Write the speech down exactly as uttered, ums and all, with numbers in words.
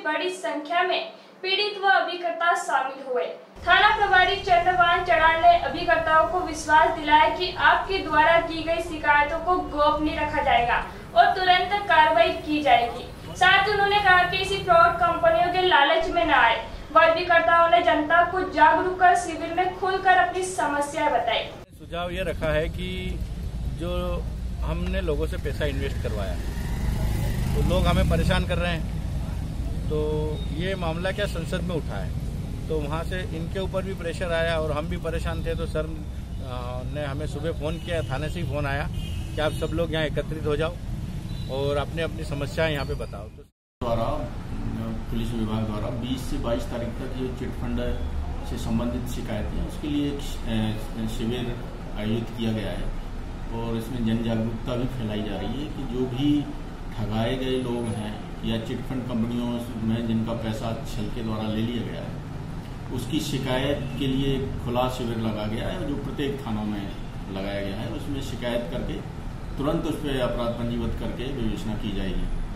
बड़ी संख्या में पीड़ित व अभिकर्ता शामिल हुए। थाना प्रभारी चंद्रभान चढ़ान ने अभिकर्ताओं को विश्वास दिलाया कि आपके द्वारा की गई शिकायतों को गोपनीय रखा जाएगा और तुरंत कार्रवाई की जाएगी। साथ ही उन्होंने कहा कि इसी फ्रॉड कंपनियों के लालच में न आए। अभिकर्ताओं ने जनता को जागरूक कर शिविर में खुलकर अपनी समस्या बताई। सुझाव ये रखा है कि जो हमने लोगों से पैसा इन्वेस्ट करवाया तो लोग हमें परेशान कर रहे हैं, तो ये मामला क्या संसद में उठा है, तो वहाँ से इनके ऊपर भी प्रेशर आया और हम भी परेशान थे। तो सर ने हमें सुबह फ़ोन किया, थाने से ही फ़ोन आया कि आप सब लोग यहाँ एकत्रित हो जाओ और अपने अपनी समस्याएं यहाँ पे बताओ। तो द्वारा पुलिस विभाग द्वारा बीस से बाईस तारीख तक ये चिट फंड से संबंधित शिकायतें उसके लिए एक शिविर आयोजित किया गया है और इसमें जन जागरूकता भी फैलाई जा रही है कि जो भी ठगाए गए लोग हैं या चिट फंड कंपनियों में जिनका पैसा छल के द्वारा ले लिया गया है उसकी शिकायत के लिए खुला शिविर लगा गया है जो प्रत्येक थानों में लगाया गया है। उसमें शिकायत करके तुरंत उस पर अपराध पंजीबद्ध करके विवेचना की जाएगी।